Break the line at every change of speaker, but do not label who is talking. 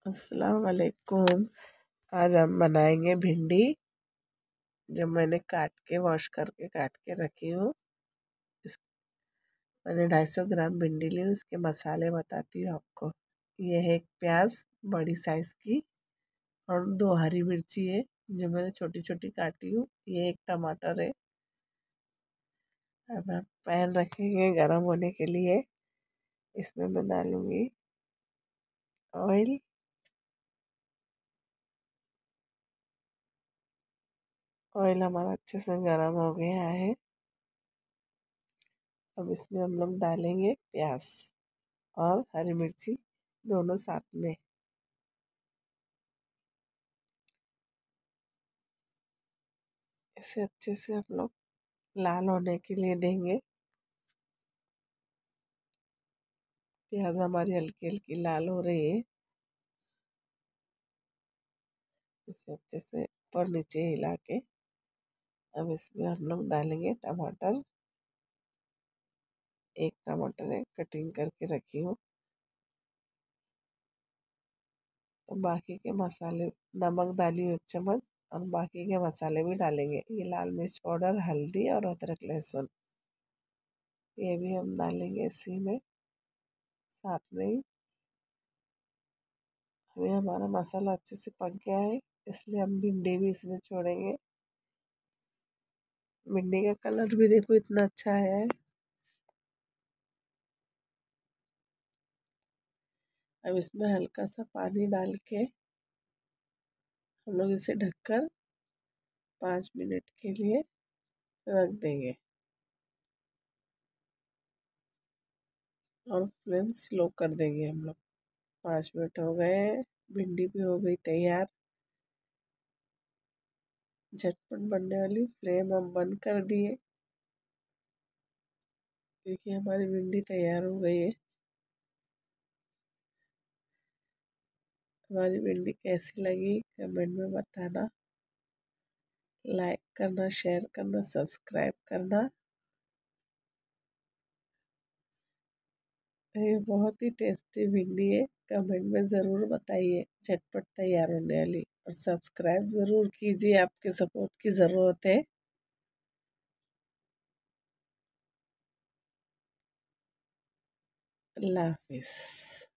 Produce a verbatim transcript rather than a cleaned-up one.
अस्सलाम वालेकुम। आज हम बनाएंगे भिंडी, जो मैंने काट के वॉश करके काट के रखी हूँ। इस मैंने दो सौ पचास ग्राम भिंडी ली हूँ। इसके मसाले बताती हूँ आपको। ये है एक प्याज बड़ी साइज़ की, और दो हरी मिर्ची है जो मैंने छोटी छोटी काटी हूँ। ये एक टमाटर है। अब हम पैन रखेंगे गरम होने के लिए। इसमें मैं डालूँगी ऑयल। ऑयल हमारा अच्छे से गरम हो गया है। अब इसमें हम लोग डालेंगे प्याज और हरी मिर्ची दोनों साथ में। इसे अच्छे से हम लोग लाल होने के लिए देंगे। प्याज हमारी हल्की हल्की लाल हो रही है। इसे अच्छे से ऊपर नीचे हिला के अब इसमें हम लोग डालेंगे टमाटर। एक टमाटर है, कटिंग करके रखी हूँ। तो बाकी के मसाले, नमक डाली एक चम्मच, और बाकी के मसाले भी डालेंगे। ये लाल मिर्च पाउडर, हल्दी और अदरक लहसुन, ये भी हम डालेंगे इसी में साथ में ही। अभी हमारा मसाला अच्छे से पक गया है, इसलिए हम भिंडी भी इसमें छोड़ेंगे। भिंडी का कलर भी देखो इतना अच्छा है। अब इसमें हल्का सा पानी डाल के हम लोग इसे ढककर पाँच मिनट के लिए रख देंगे, और फ्लेम स्लो कर देंगे हम लोग। पाँच मिनट हो गए, भिंडी भी हो गई तैयार। झटपट बनने वाली, फ्लेम हम बंद कर दिए क्योंकि हमारी भिंडी तैयार हो गई है। हमारी भिंडी कैसी लगी कमेंट में बताना। लाइक करना, शेयर करना, सब्सक्राइब करना। ये बहुत ही टेस्टी भिंडी है। कमेंट में ज़रूर बताइए। झटपट तैयार होने वाली, और सब्सक्राइब ज़रूर कीजिए, आपके सपोर्ट की ज़रूरत है। अल्लाह हाफिज़।